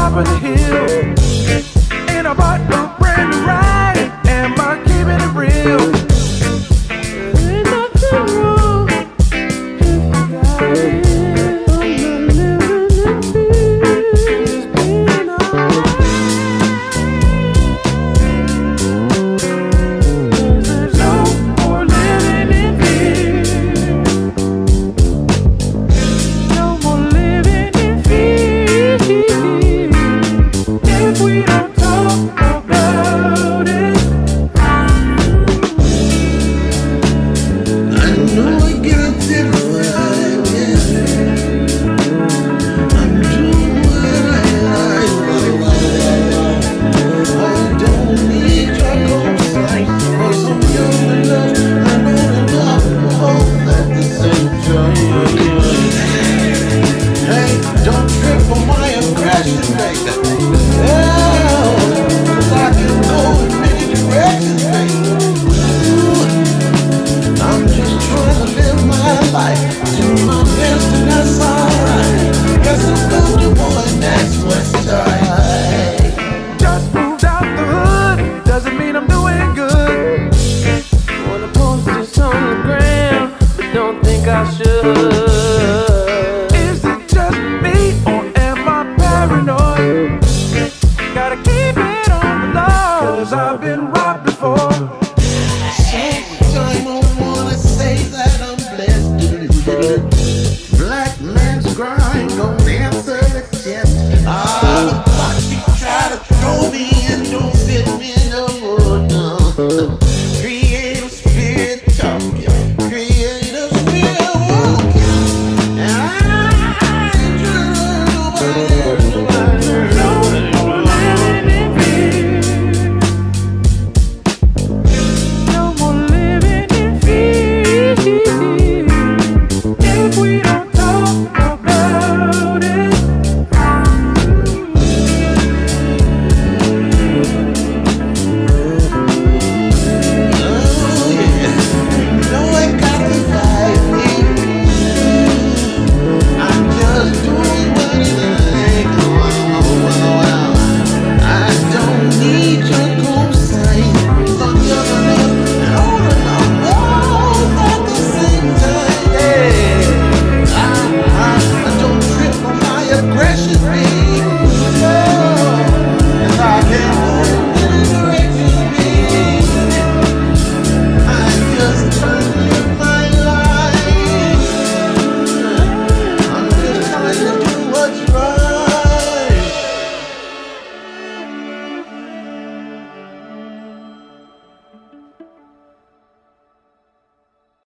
top of the hill. Ain't I bought a brand new ride? Am I keeping it real? Ain't nothing wrong if you got it. That's my best, and that's alright. Guess I'm good to one, that's what's right.